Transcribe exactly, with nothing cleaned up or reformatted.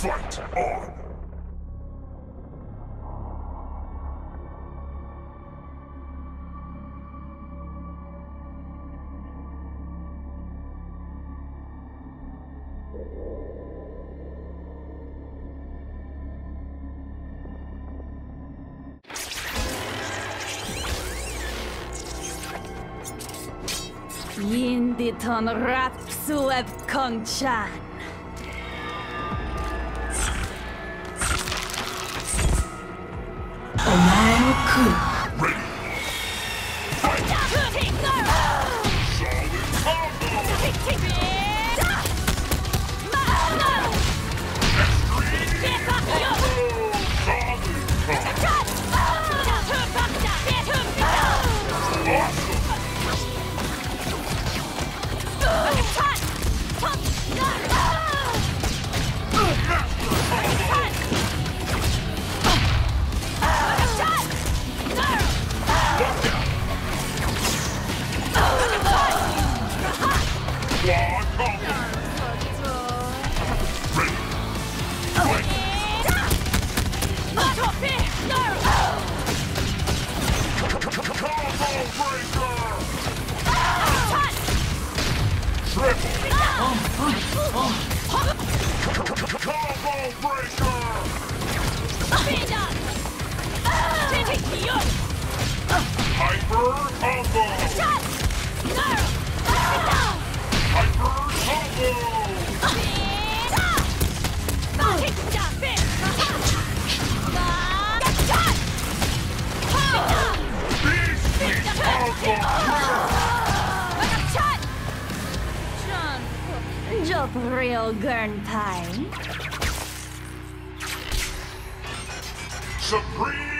Fight on! ยินดีต้อนรับสู่เว็บของฉันお前を食う จบเร็วเกินไป Supreme